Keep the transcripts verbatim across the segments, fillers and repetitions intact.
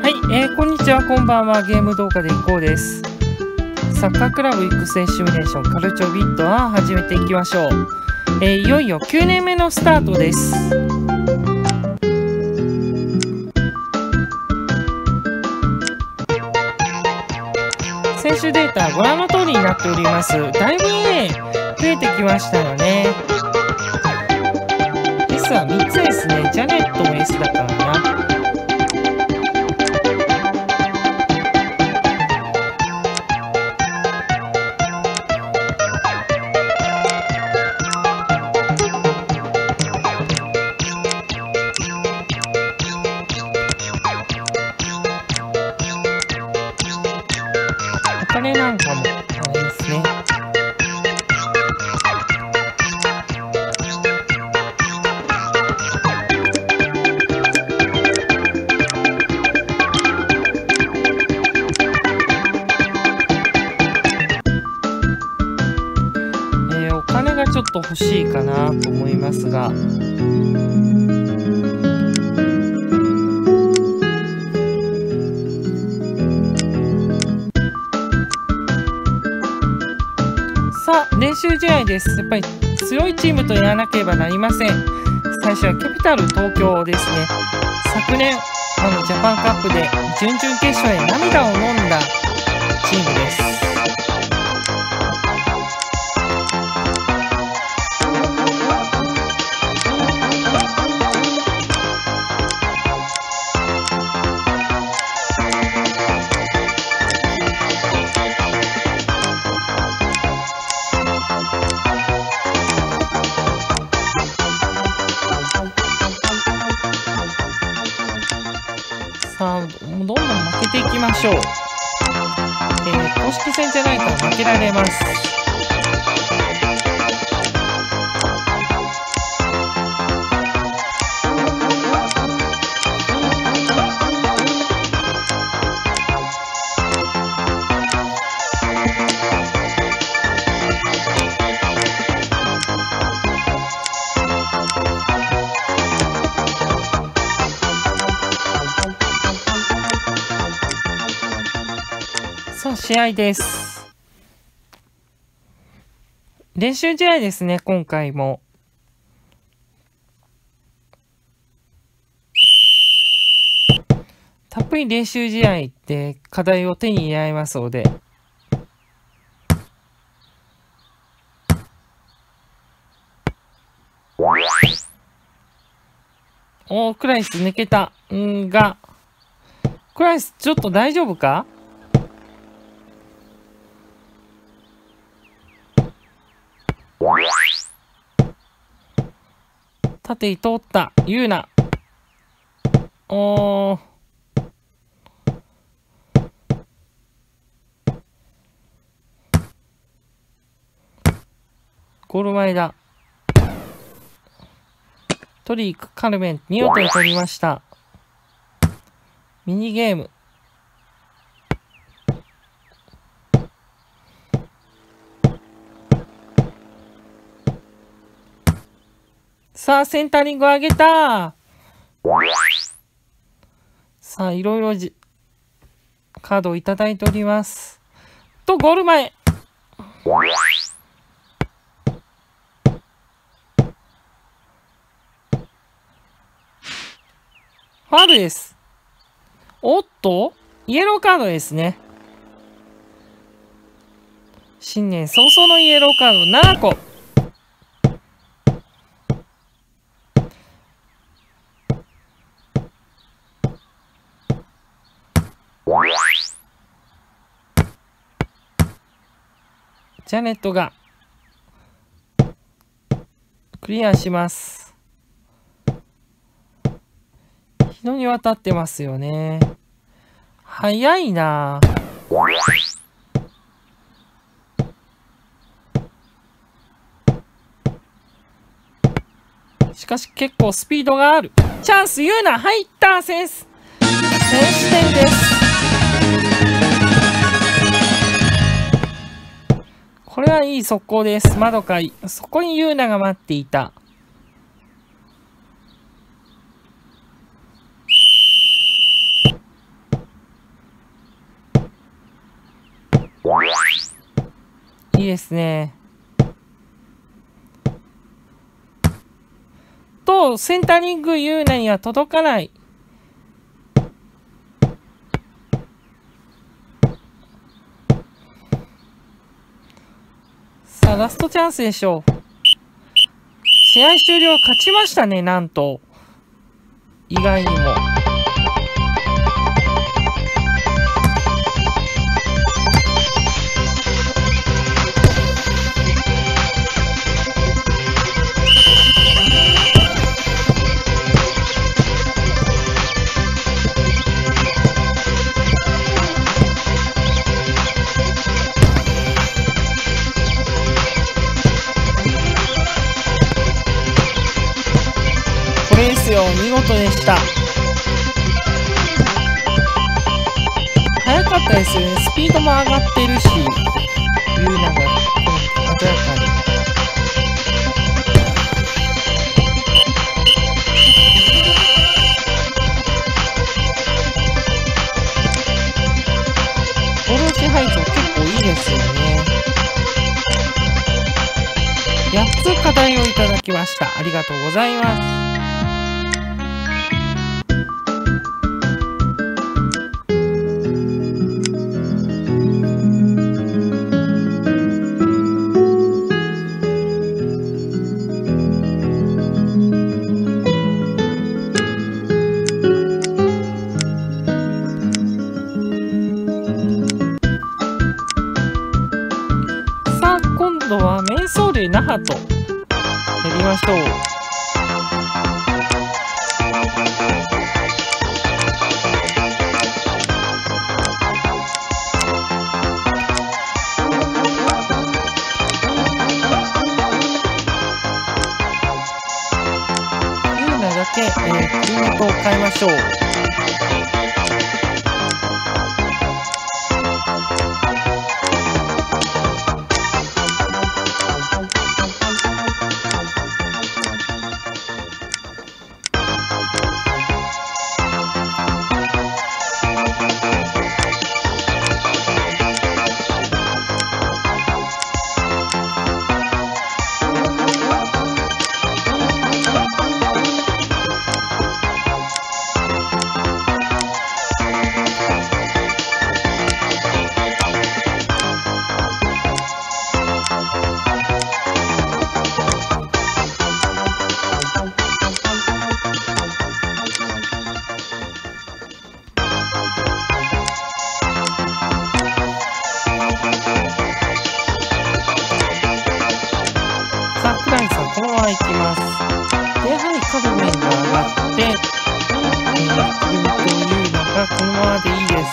はい、えー、こんにちは、こんばんは。ゲーム動画でいこうです。サッカークラブ育成シミュレーションカルチョビットは始めていきましょう。えー、いよいよきゅうねんめのスタートです。選手データご覧の通りになっております。だいぶね、増えてきましたよね。S はみっつですね。ジャネットも S だからな。お金なんかもあれですね。えー、お金がちょっと欲しいかなと思いますが。さあ、練習試合です。やっぱり強いチームとやらなければなりません。最初はキャピタル東京ですね。昨年、あのジャパンカップで準々決勝へ涙を飲んだチームです。さあ、どんどん負けていきましょう。えー、公式戦じゃないから負けられます。さあ、試合です。練習試合ですね、今回も。たっぷり練習試合って課題を手に入れられますので。おー、クライス抜けた。んが、クライスちょっと大丈夫か？縦に通った。ユーナ。おー。ゴール前だ。トリーク、カルメン、見事に取りました。ミニゲーム。さあ、センタリング上げた。さあ、いろいろじカードをいただいております。と、ゴール前。ファウルです。おっと、イエローカードですね。新年早々のイエローカードななこ。ジャネットがクリアします。日野に渡ってますよね。早いな。しかし結構スピードがある。チャンス、ユーナ入った。センス先取点です。これはいい速攻です。まどかい。そこにユーナが待っていた。 いいですね。と、センタリングユーナには届かない。さあ、ラストチャンスでしょう。試合終了、勝ちましたね、なんと。意外にも。これですよ、見事でした。速かったですよね。スピードも上がってるし、ユーナが鮮やかに。ボール支配層結構いいですよね。やっつ課題をいただきました。ありがとうございます。今度はメンソーレ那覇とやりましょう。ユーナだけ、えー、クリームと変えましょう。このままいきます。で、やはりカドメンが上がって、えー、クルミというのがこのままでいいです。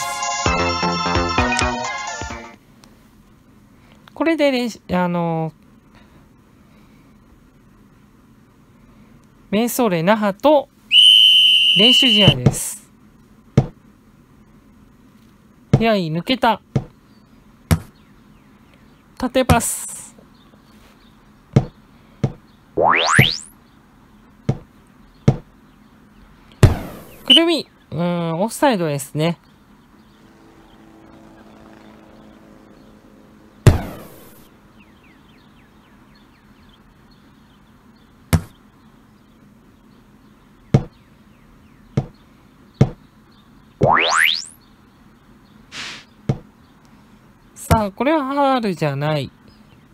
これで練習、あの、メンソーレ那覇と練習試合です。いやい、抜けた。縦パス。くるみ、うーん、オフサイドですね。さあ、これはファウルじゃない。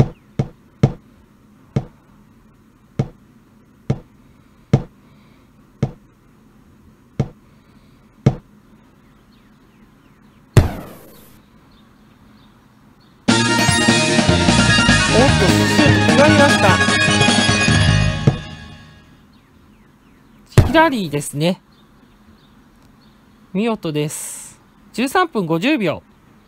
ヒラリーですね。見事です。じゅうさんぷんごじゅうびょ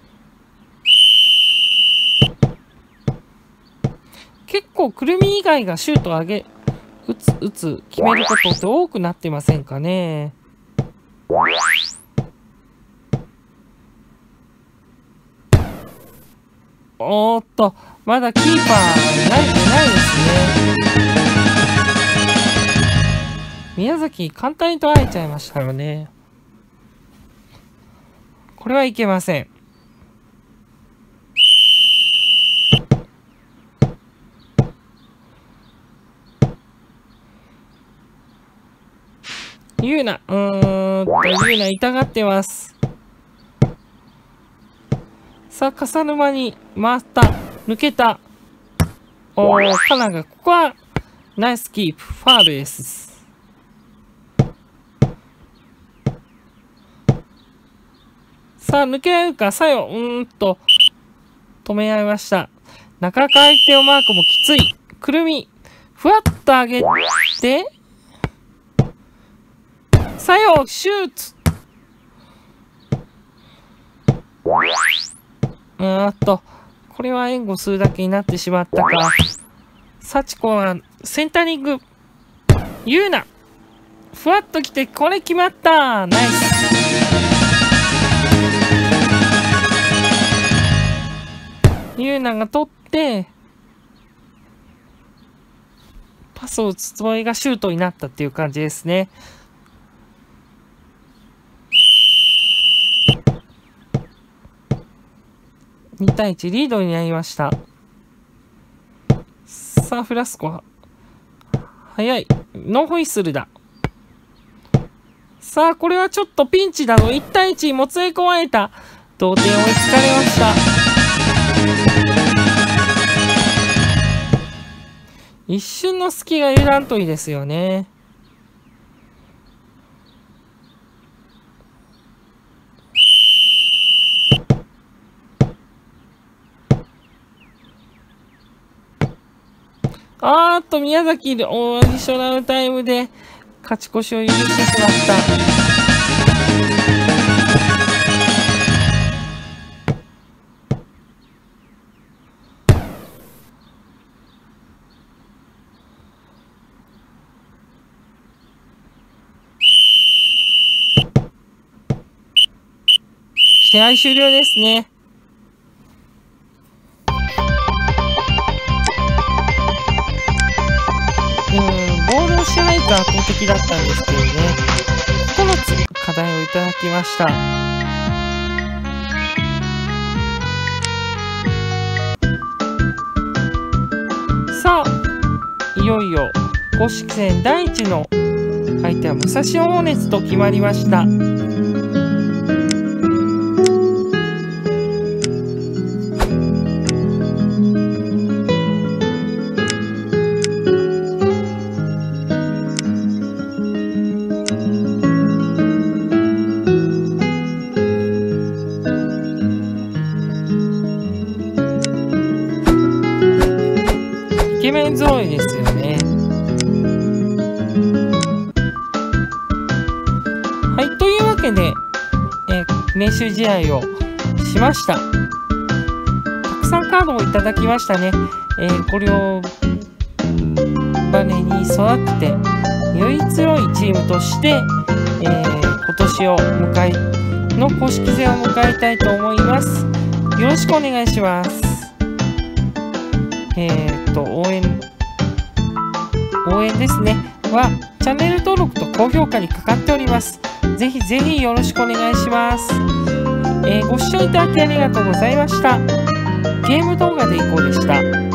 う。結構くるみ以外がシュート上げ打つ打つ決めることって多くなってませんかね。おーっと、まだキーパー慣れてないですね。宮崎、簡単に取られちゃいましたよね。これはいけません。 ゆうな、うーんと、ゆうな痛がってます。さあ、笠沼に回った。抜けた。おー、カナが、ここは、ナイスキープ。ファールです。さあ、抜けられるか。さよ、うーんと、止められました。なかなか相手をマークもきつい。くるみ、ふわっと上げて、さよ、シュート。うーんと、これは援護するだけになってしまったか。幸子はセンタリング。ゆうな。ふわっと来て、これ決まった。ナイス。ゆうなが取って、パスを打つつもりがシュートになったっていう感じですね。に対いちリードになりました。さあ、フラスコ。早い。ノーホイッスルだ。さあ、これはちょっとピンチだぞ。いち対いちにもつれ込まれた。同点追いつかれました。一瞬の隙が油断といいですよね。あーっと、宮崎でオーディショナルタイムで勝ち越しを許してしまった。試合終了ですね。うん、ボールの支配が圧倒的だったんですけどね。ここのつ課題をいただきました。さあ、いよいよ公式戦だいいちの相手は武蔵野熱と決まりました。イケメン揃いですよね。はい、というわけで、えー、練習試合をしました。たくさんカードをいただきましたね。えー、これをバネに育ってより強いチームとして、えー、今年を迎えの公式戦を迎えたいと思います。よろしくお願いします。えー、っと応援応援ですねはチャンネル登録と高評価にかかっております。ぜひぜひよろしくお願いします。えー、ご視聴いただきありがとうございました。ゲーム動画でいこうでした。